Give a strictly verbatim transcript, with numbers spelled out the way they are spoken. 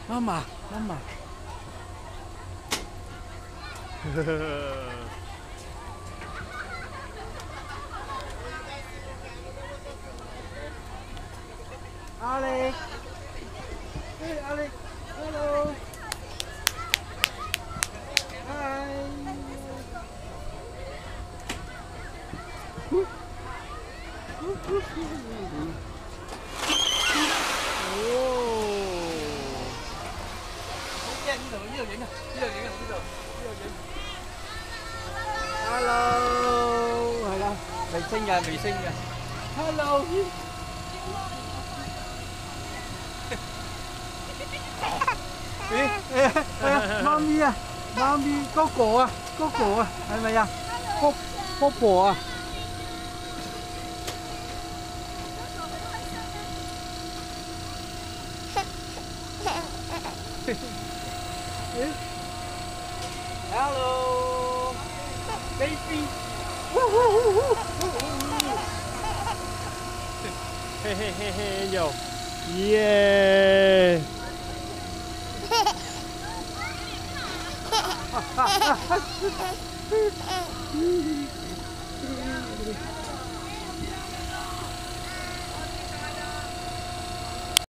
妈妈，妈妈。阿力，嘿，阿力 ，hello， 嗨。哦。呢度呢度影啊，呢度影啊，呢度呢度影。Hello， 係啦，微星嘅微星嘅。Hello。咦？係啊，媽咪啊，媽咪哥哥啊，哥哥啊，係咪啊？波波波啊！Hello, baby. Hey, hey, hey, hey, yo. Yeah.